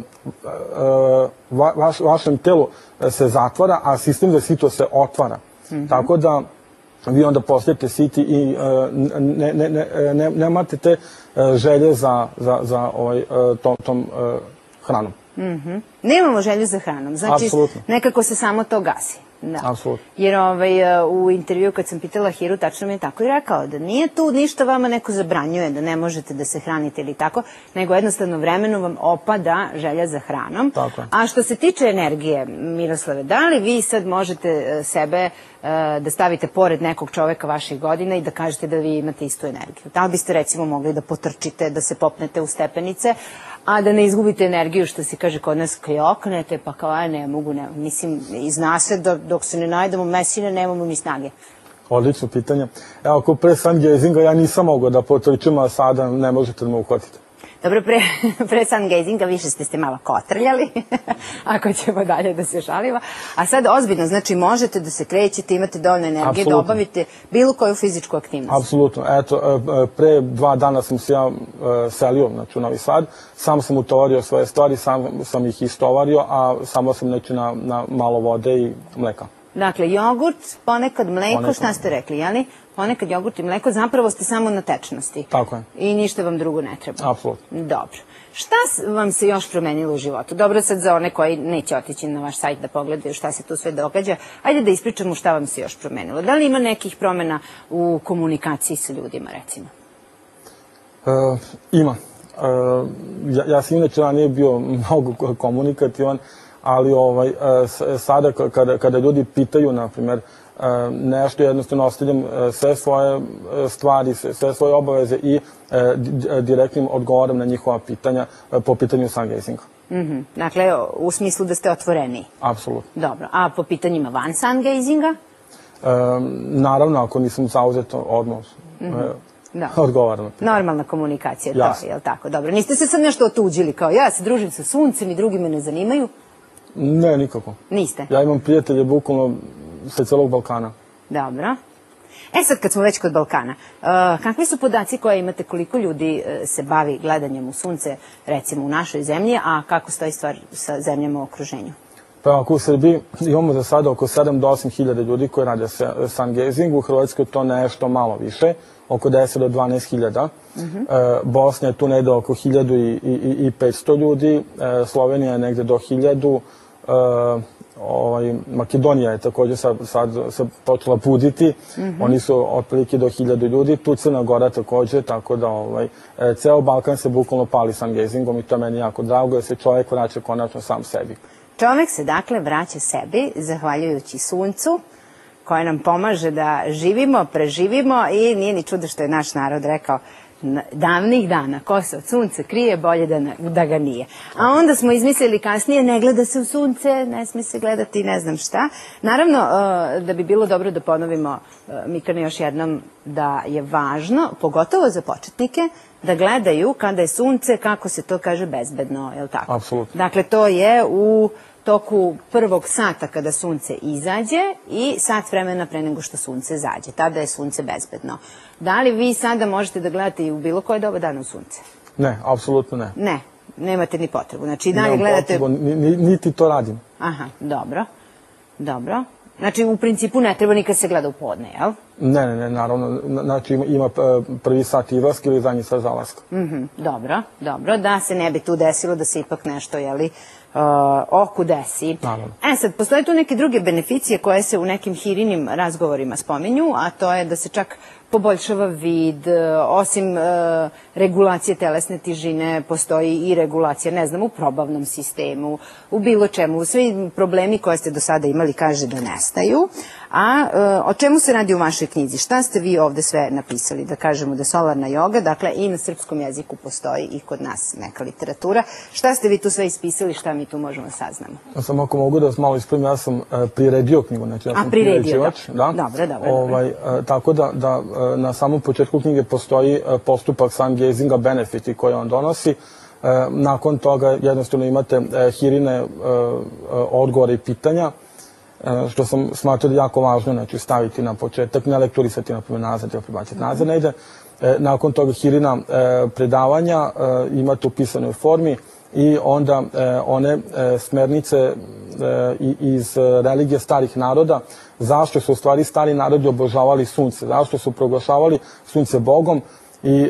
vašem telu se zatvara, a sistem za sitost se otvara. Tako da vi onda postajete siti i nemate te želje za tom hranom. Nemamo želju za hranom, znači nekako se samo to gasi. Jer u intervju kad sam pitala Hiru, tačno mi je tako i rekao da nije tu ništa vama neko zabranjuje, da ne možete da se hranite ili tako, nego jednostavno vremenu vam opada želja za hranom. A što se tiče energije, Miroslave, da li vi sad možete sebe da stavite pored nekog čoveka vaših godina i da kažete da vi imate istu energiju? Da li biste recimo mogli da potrčite, da se popnete u stepenice, a da ne izgubite energiju, što se kaže kod nas, kljoknete, pa kao ne mogu, mislim, zna se dok se ne najdemo mesine, nemamo ni snage. Odlično pitanje. Evo, ako pre sungazinga ja nisam mogao da potrčim, a sada ne možete da me uhvatite. Dobro, pre sungazinga više ste malo kotrljali, ako ćemo dalje da se šalimo. A sad ozbiljno, znači možete da se krećete, imate dovoljno energije da obavite bilo koju fizičku aktivnost. Apsolutno. Eto, pre 2 dana sam se ja selio u Novi Sad, sam sam utovario svoje stvari, sam sam ih istovario, a samo sam na malo vode i mleka. Dakle, jogurt, ponekad mleko, šta ste rekli, jeli? Ponekad jogurt i mleko, zapravo ste samo na tečnosti. Tako je. I ništa vam drugo ne treba. Apsolutno. Dobro. Šta vam se još promenilo u životu? Dobro, sad za one koji neće otići na vaš sajt da pogledaju šta se tu sve događa, ajde da ispričamo šta vam se još promenilo. Da li ima nekih promena u komunikaciji sa ljudima, recimo? Ima. Ja sam inače ranije bio mnogo komunikativan, ali sada kada ljudi pitaju, na primjer, nešto, jednostavno ostavljam sve svoje stvari, sve svoje obaveze i direktnim odgovorom na njihova pitanja po pitanju sungazinga. Dakle, u smislu da ste otvoreni. Apsolutno. Dobro, a po pitanjima van sungazinga? Naravno, ako nisam zauzet odmah, odgovaram. Normalna komunikacija, to je, jel tako? Dobro, niste se sad nešto otuđili, kao ja se družim sa suncem i drugi me ne zanimaju? Ne, nikako. Niste? Ja imam prijatelje bukvalno sa celog Balkana. Dobro. E sad, kad smo već kod Balkana, kakvi su podaci koje imate, koliko ljudi se bavi gledanjem u sunce, recimo u našoj zemlji, a kako stoji stvar sa zemljama u okruženju? Pa ako u Srbiji imamo za sada oko 7 do 8 hiljada ljudi koji rade sungazing, u Hrvatskoj to nešto malo više, oko 10 do 12 hiljada. Bosna je tu negde oko 1500 ljudi, Slovenija je negde do 1000, Makedonija je takođe sad se počela buditi, oni su otprilike do 1000 ljudi, tu Crna Gora takođe, tako da ceo Balkan se bukvalno pali sungazingom i to je meni jako drago, jer se čovjek vraća konačno sam sebi. Čovek se dakle vraća sebi, zahvaljujući suncu, koje nam pomaže da živimo, preživimo i nije ni čudo što je naš narod rekao davnih dana, ko se od sunca krije, bolje da ga nije. A onda smo izmislili kasnije, ne gleda se u sunce, ne smije se gledati ne znam šta. Naravno, da bi bilo dobro da ponovimo, Mikane, još jednom, da je važno, pogotovo za početnike, da gledaju kada je sunce, kako se to kaže, bezbedno, je li tako? Apsolutno. Dakle, to je u toku prvog sata kada sunce izađe i sat vremena pre nego što sunce zađe. Tada je sunce bezbedno. Da li vi sada možete da gledate i u bilo koje doba dana u sunce? Ne, apsolutno ne. Ne, nemate ni potrebu. Znači i dalje gledate... Niti to radim. Aha, dobro. Dobro. Znači, u principu ne treba nikad se gleda u podne, jel? Ne, naravno. Znači, ima prvi sat izlaska ili zadnji sat zalaska. Dobro, dobro. Da se ne bi tu desilo da se ipak nešto, jeli, oku desi. Naravno. Sad, postoje tu neke druge beneficije koje se u nekim hirinim razgovorima spominju, a to je da se čak poboljšava vid, osim regulacije telesne težine, postoji i regulacija, ne znam, u probavnom sistemu, u bilo čemu. Svi problemi koje ste do sada imali, kaže da nestaju. A o čemu se radi u vašoj knjizi? Šta ste vi ovde sve napisali? Da kažemo da solarna joga, dakle i na srpskom jeziku postoji i kod nas neka literatura. Šta ste vi tu sve ispisali, šta mi tu možemo saznamo? Samo ako mogu da vas malo ispravim, ja sam priredio knjigu, znači ja sam priređivač. Dobro. Tako da na samom početku knjige postoji postupak sungazinga, benefiti koje on donosi. Nakon toga jednostavno imate hirine odgovore i pitanja, što sam smatrao da je jako važno, znači staviti na početak, ne lektorisati na primjer nazad, ili prebaciti nazad, ne ide. Nakon toga hirina predavanja imate u pisanoj formi i onda one smernice iz religije starih naroda, zašto su u stvari stari narodi obožavali sunce, zašto su proglašavali sunce Bogom i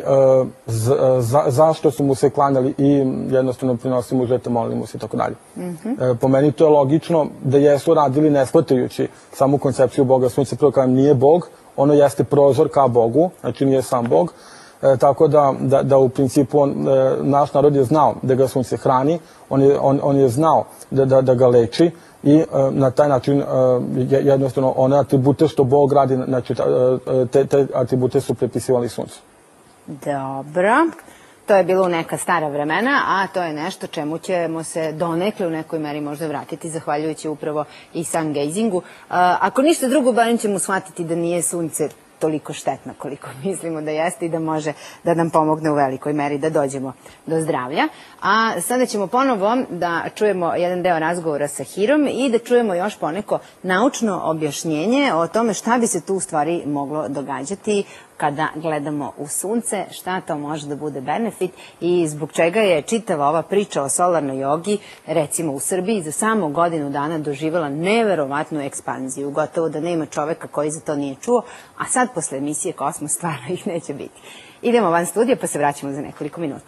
zašto su mu se klanjali i jednostavno prinosili mu žrtve, molili mu se i tako dalje. Po meni to je logično da jesu radili ne shvatajući samu koncepciju Boga. Sunce prvo kao nije Bog, ono jeste prozor ka Bogu, znači nije sam Bog. Tako da u principu naš narod je znao da ga sunce hrani, on je znao da ga leči i na taj način jednostavno one atribute što Bog radi, znači te atribute su prepisivali suncu. Dobro. To je bilo u neka stara vremena, a to je nešto čemu ćemo se donekle u nekoj meri možda vratiti, zahvaljujući upravo i sungazingu. Ako ništa drugo, barem ćemo shvatiti da nije sunce toliko štetno koliko mislimo da jeste i da može da nam pomogne u velikoj meri da dođemo do zdravlja. A sada ćemo ponovo da čujemo jedan deo razgovora sa Hirom i da čujemo još poneko naučno objašnjenje o tome šta bi se tu u stvari moglo događati kada gledamo u sunce, šta to može da bude benefit i zbog čega je čitava ova priča o solarnoj jogi, recimo u Srbiji, za samo godinu dana doživjela neverovatnu ekspanziju. Gotovo da nema čoveka koji za to nije čuo, a sad posle emisije Kosmos stvarno ih neće biti. Idemo van studija pa se vraćamo za nekoliko minuta.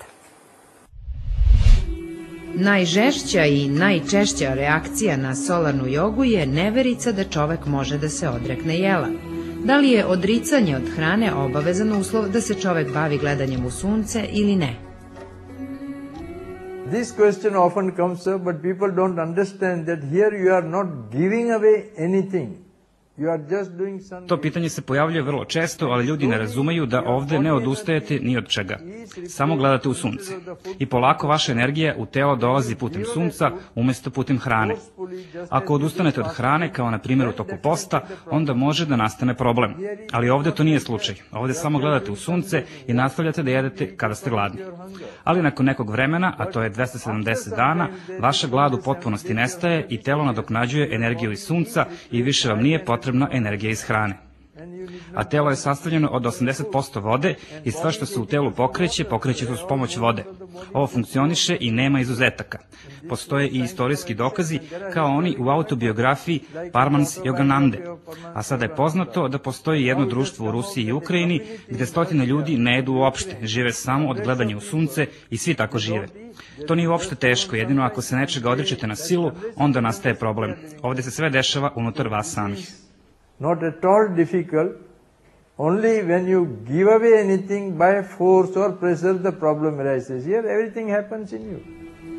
Najžešća i najčešća reakcija na solarnu jogu je neverica da čovek može da se odrekne jela. Da li je odricanje od hrane obavezan uslov da se čovek bavi gledanjem u sunce ili ne? This question often comes up, but people don't understand that here you are not giving away anything. To pitanje se pojavljuje vrlo često, ali ljudi ne razumeju da ovde ne odustajete ni od čega. Samo gledate u sunce. I polako vaša energija u telo dolazi putem sunca umesto putem hrane. Ako odustanete od hrane, kao na primjer u toku posta, onda može da nastane problem. Ali ovde to nije slučaj. Ovde samo gledate u sunce i nastavljate da jedete kada ste gladni. Ali nakon nekog vremena, a to je 270 dana, vaša glad u potpunosti nestaje i telo nadoknađuje energiju iz sunca i više vam nije potrebna energija iz hrane. A telo je sastavljeno od 80% vode i sve što se u telu pokreće se uz pomoć vode. Ovo funkcioniše i nema izuzetaka. Postoje i istorijski dokazi kao oni u autobiografiji Parmans Yoganande. A sada je poznato da postoji jedno društvo u Rusiji i Ukrajini gde stotine ljudi ne jedu uopšte, žive samo od gledanja u sunce i svi tako žive. To nije uopšte teško, jedino ako se nečega odričete na silu, onda nastaje problem. Ovde se sve dešava unutar vas samih. Not at all difficult. Only when you give away anything by force or pressure, the problem arises. Here, everything happens in you.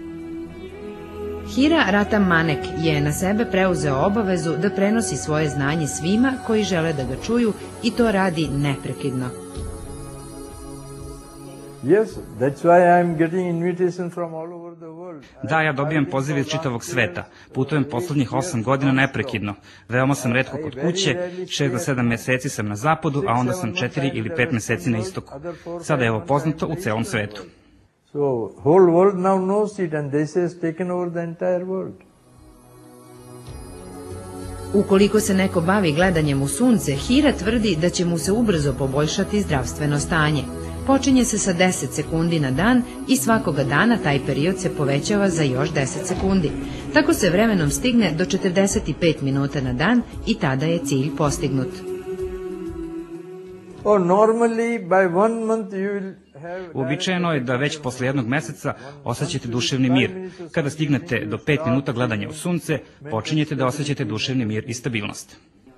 Hira Ratan Manek je na sebe preuzeo obavezu da prenosi svoje znanje svima koji žele da ga čuju i to radi neprekidno. Yes, that's why I am getting invitation from all over the world. Da, ja dobijam poziv iz čitavog sveta. Putujem poslednjih 8 godina neprekidno. Veoma sam retko kod kuće, 6 do 7 meseci sam na zapadu, a onda sam 4 ili 5 meseci na istoku. Sada je ovo poznato u celom svetu. So, whole world now knows it and this has taken over the entire world. Ukoliko se neko bavi gledanjem u sunce, Hira tvrdi da će mu se ubrzo poboljšati zdravstveno stanje. Počinje se sa 10 sekundi na dan i svakoga dana taj period se povećava za još 10 sekundi. Tako se vremenom stigne do 45 minuta na dan i tada je cilj postignut. Uobičajeno je da već posle jednog meseca osjećate duševni mir. Kada stignete do 5 minuta gledanja u sunce, počinjete da osjećate duševni mir i stabilnost.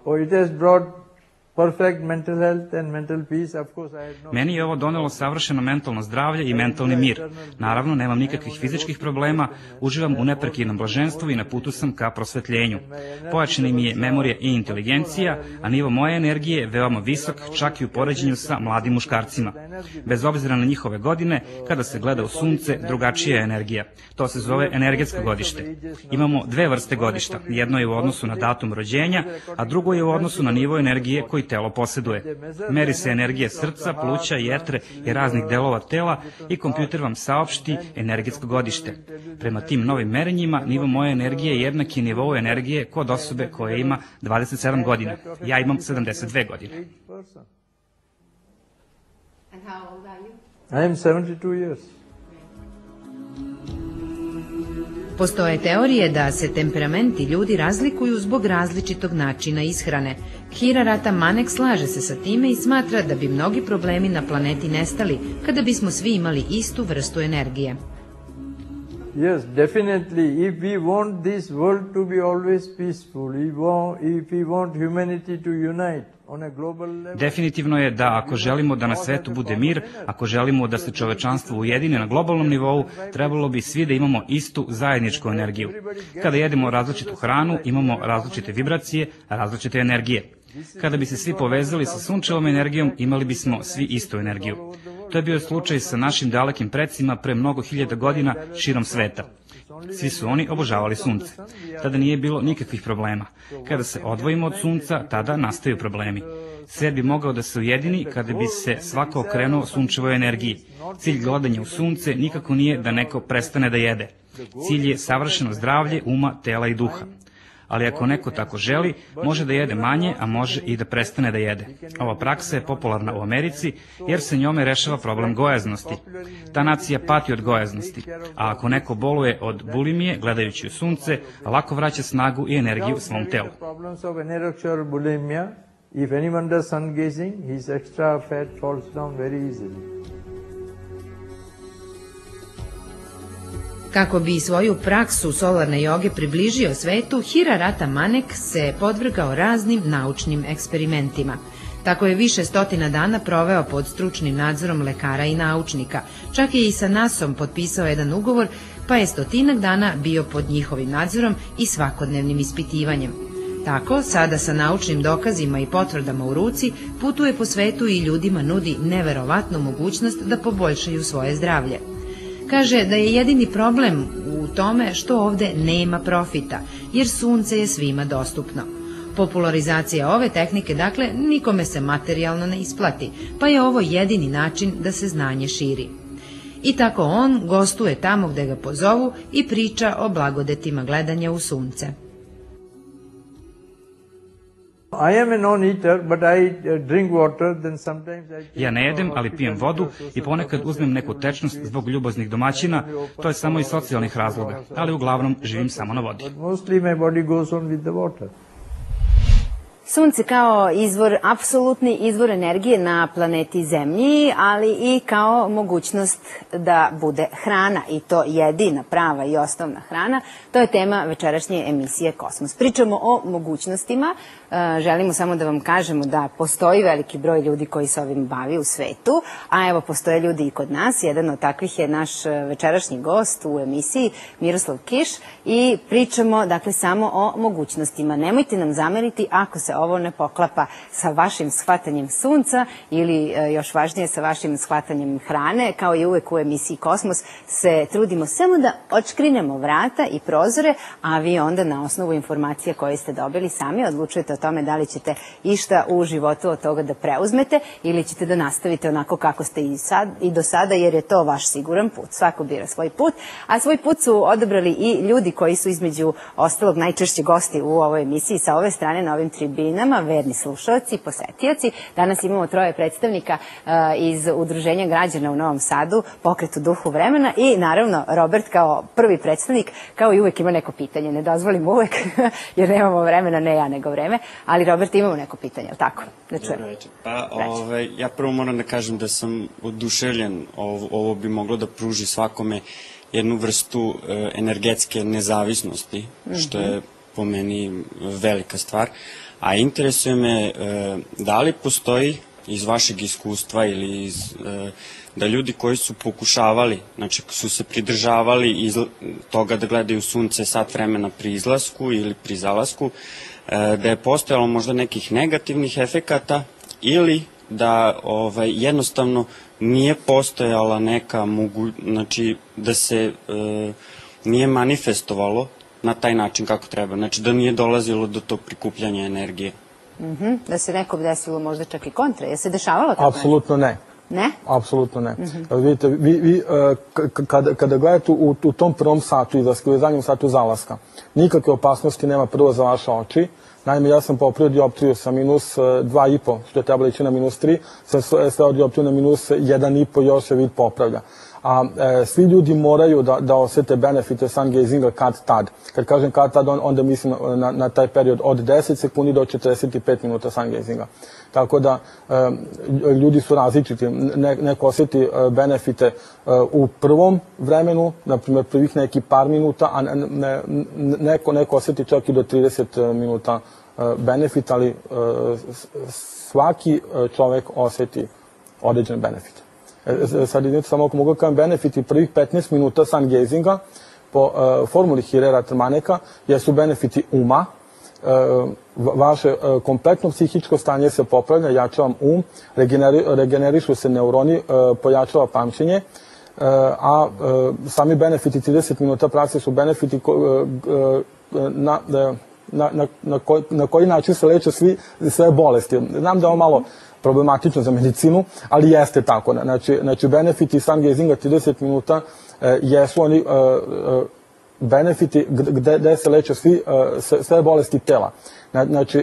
Meni je ovo donelo savršeno mentalno zdravlje i mentalni mir. Naravno, nemam nikakvih fizičkih problema, uživam u neprekidnom blaženstvu i na putu sam ka prosvetljenju. Pojačana mi je memorija i inteligencija, a nivo moje energije je veoma visok, čak i u poređenju sa mladim muškarcima. Bez obzira na njihove godine, kada se gleda u sunce, drugačija je energija. To se zove energetsko godište. Imamo dve vrste godišta. Jedno je u odnosu na datum rođenja, a drugo je u odnosu na nivo energije koji telo poseduje. Meri se energija srca, pluća, jetre i raznih delova tela i kompjuter vam saopšti energetsko godište. Prema tim novim merenjima, nivo moje energije je jednaki nivou energije kod osobe koja ima 27 godina. Ja imam 72 godine. I am 72 years. Postoje teorije da se temperamenti ljudi razlikuju zbog različitog načina ishrane. Hira Ratan Manek slaže se sa time i smatra da bi mnogi problemi na planeti nestali kada bismo svi imali istu vrstu energije. Yes, definitely. If we want this world to be always peaceful, if we want humanity to unite, definitivno je da ako želimo da na svetu bude mir, ako želimo da se čovečanstvo ujedine na globalnom nivou, trebalo bi svi da imamo istu zajedničku energiju. Kada jedemo različitu hranu, imamo različite vibracije, različite energije. Kada bi se svi povezali sa sunčevom energijom, imali bismo svi istu energiju. To je bio slučaj sa našim dalekim precima pre mnogo hiljada godina širom sveta. Svi su oni obožavali sunce. Tada nije bilo nikakvih problema. Kada se odvojimo od sunca, tada nastaju problemi. Svet bi mogao da se ujedini kada bi se svako okrenuo sunčevoj energiji. Cilj gledanja u sunce nikako nije da neko prestane da jede. Cilj je savršeno zdravlje uma, tela i duha. Ali ako neko tako želi, može da jede manje, a može i da prestane da jede. Ova praksa je popularna u Americi, jer se njome rešava problem gojaznosti. Ta nacija pati od gojaznosti, a ako neko boluje od bulimije, gledajući u sunce, lako vraća snagu i energiju svom telu. If anyone does sun gazing, his extra fat falls down very easily. Kako bi svoju praksu solarne joge približio svetu, Hira Ratan Manek se podvrgao raznim naučnim eksperimentima. Tako je više stotina dana proveo pod stručnim nadzorom lekara i naučnika. Čak je i sa NASA-om potpisao jedan ugovor, pa je stotinak dana bio pod njihovim nadzorom i svakodnevnim ispitivanjem. Tako, sada sa naučnim dokazima i potvrdama u ruci, putuje po svetu i ljudima nudi neverovatnu mogućnost da poboljšaju svoje zdravlje. Kaže da je jedini problem u tome što ovde nema profita, jer sunce je svima dostupno. Popularizacija ove tehnike, dakle, nikome se materijalno ne isplati, pa je ovo jedini način da se znanje širi. I tako on gostuje tamo gde ga pozovu i priča o blagodetima gledanja u sunce. Ja ne jedem, ali pijem vodu i ponekad uzmem neku tečnost zbog ljubaznih domaćina, to je samo iz socijalnih razloga, ali uglavnom živim samo na vodi. Sunce kao izvor, apsolutni izvor energije na planeti Zemlji, ali i kao mogućnost da bude hrana, i to jedina, prava i osnovna hrana. To je tema večerašnje emisije Kosmos. Pričamo o mogućnostima, želimo samo da vam kažemo da postoji veliki broj ljudi koji se ovim bavi u svetu, a evo postoje ljudi i kod nas. Jedan od takvih je naš večerašnji gost u emisiji, Miroslav Kiš, i pričamo dakle samo o mogućnostima. Nemojte nam zameriti ako se ovo ne poklapa sa vašim shvatanjem sunca ili još važnije sa vašim shvatanjem hrane. Kao i uvek u emisiji Kosmos se trudimo samo da odškrinemo vrata i prozore, a vi onda na osnovu informacija koje ste dobili sami odlučujete o tome da li ćete išta u životu od toga da preuzmete ili ćete da nastavite onako kako ste i do sada, jer je to vaš siguran put. Svako bira svoj put, a svoj put su odabrali i ljudi koji su između ostalog najčešće gosti u ovoj emisiji sa ove strane na ovim tribinama, verni slušalci, posetioci. Danas imamo 3 predstavnika iz Udruženja građana u Novom Sadu, Pokretu duhu vremena, i naravno Robert kao prvi predstavnik, kao i uvek ima neko pitanje. Ne dozvolim uvek jer nemamo vremena, ne ja nego vreme, ali Robert imamo neko pitanje, ali tako? Da čujemo. Pa, ja prvo moram da kažem da sam oduševljen, ovo bi moglo da pruži svakome jednu vrstu energetske nezavisnosti, što je po meni velika stvar, a interesuje me da li postoji iz vašeg iskustva ili da ljudi koji su pokušavali, znači su se pridržavali iz toga da gledaju sunce sat vremena pri izlasku ili pri zalasku, da je postojalo možda nekih negativnih efekata ili da jednostavno nije postojala neka znači da se nije manifestovalo na taj način kako treba, znači da nije dolazilo do tog prikupljanja energije. Da se nekom desilo možda čak i kontra, je se dešavalo tako? Apsolutno ne. Ne? Apsolutno ne. Vidite, vi kada gledate u tom prvom satu izlaska, u zadnjem satu zalaska, nikakve opasnosti nema prvo za vaše oči. Naime, ja sam popravio dioptriju sa minus 2,5, što je trebalo ići na minus 3, sve dioptriju na minus 1,5, još se vid popravlja. A svi ljudi moraju da osete benefite sun gazinga kad tad. Kad kažem kad tad, onda mislim na taj period od 10 sekundi do 45 minuta sun gazinga. Tako da ljudi su različiti. Neko osjeti benefite u prvom vremenu, na primjer prvih neki par minuta, a neko osjeti čak i do 30 minuta benefit, ali svaki čovek osjeti određen benefit. Sad idete samo ako mogu kažem benefiti prvih 15 minuta sun gazinga po formuli Hirera-Maneka jesu benefiti uma, vaše kompletno psihičko stanje se popravlja, jača vam um, regenerišu se neuroni, pojačava pamćenje, a sami benefiti 30 minuta prakse su benefiti na koji način se leče sve bolesti. Znam da je ovo malo problematično za medicinu, ali jeste tako. Znači, benefiti sun gazinga 30 minuta jesu oni benefiti gde se leče sve bolesti tela. Znači,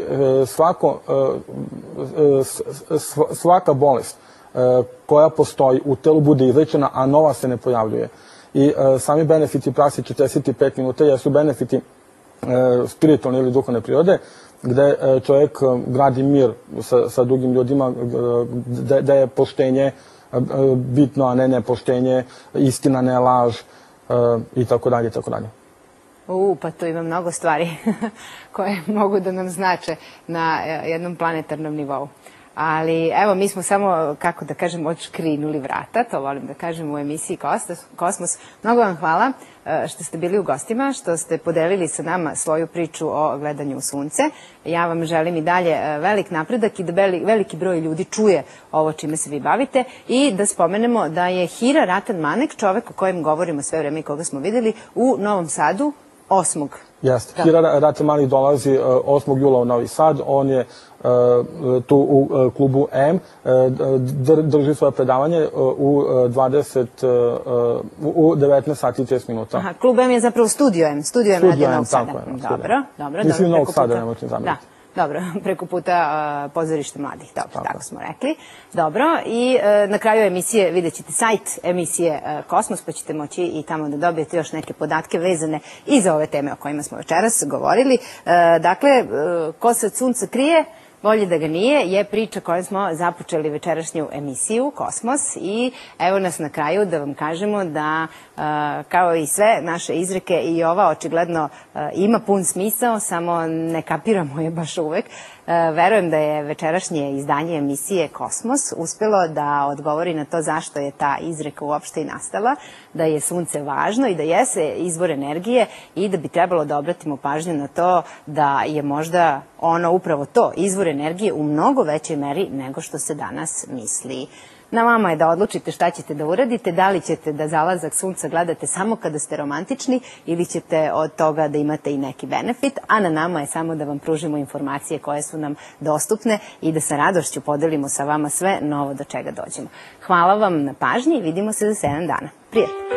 svaka bolest koja postoji u telu bude izlečena, a nova se ne pojavljuje. I sami benefiti praksi 45 minuta jesu benefiti spiritualne ili duhovne prirode, gde čovjek gradi mir sa drugim ljudima, gde je poštenje bitno, a ne nepoštenje, istina, ne laž, i tako dalje, i tako dalje. Pa tu ima mnogo stvari koje mogu da nam znače na jednom planetarnom nivou. Ali evo, mi smo samo, kako da kažem, odškrinuli vrata, to volim da kažem u emisiji Kosmos. Mnogo vam hvala što ste bili u gostima, što ste podelili sa nama svoju priču o gledanju u sunce. Ja vam želim i dalje velik napredak i da veliki broj ljudi čuje ovo čime se vi bavite i da spomenemo da je Hira Ratan Manek, čovek o kojem govorimo sve vreme i koga smo videli, u Novom Sadu 8. Jeste. Hira Ratan Manek dolazi 8. jula u Novi Sad. On je tu u klubu M, drži svoje predavanje u 19 sati i 30 minuta. Aha, klub M je zapravo Studio M. Studio M radi Novog Sada. Dobro. Mislim Novog Sada, nemojte zamjeriti. Dobro, preko puta pozorište mladih, dobro, tako smo rekli. Dobro, i na kraju emisije vidjet ćete sajt emisije Kosmos, pa ćete moći i tamo da dobijete još neke podatke vezane i za ove teme o kojima smo večeras govorili. Dakle, ko se od sunca krije, bolje da ga nije, je priča kojom smo započeli večerašnju emisiju Kosmos i evo nas na kraju da vam kažemo da kao i sve naše izreke i ova očigledno ima pun smisao, samo ne kapiramo je baš uvek. Verujem da je večerašnje izdanje emisije Kosmos uspelo da odgovori na to zašto je ta izreka uopšte i nastala, da je sunce važno i da jeste izvor energije i da bi trebalo da obratimo pažnju na to da je možda ono upravo to, izvor energije u mnogo većoj meri nego što se danas misli. Na vama je da odlučite šta ćete da uradite, da li ćete da zalazak sunca gledate samo kada ste romantični ili ćete od toga da imate i neki benefit, a na nama je samo da vam pružimo informacije koje su nam dostupne i da sa radošću podelimo sa vama sve novo do čega dođemo. Hvala vam na pažnji i vidimo se za 7 dana. Prijatno!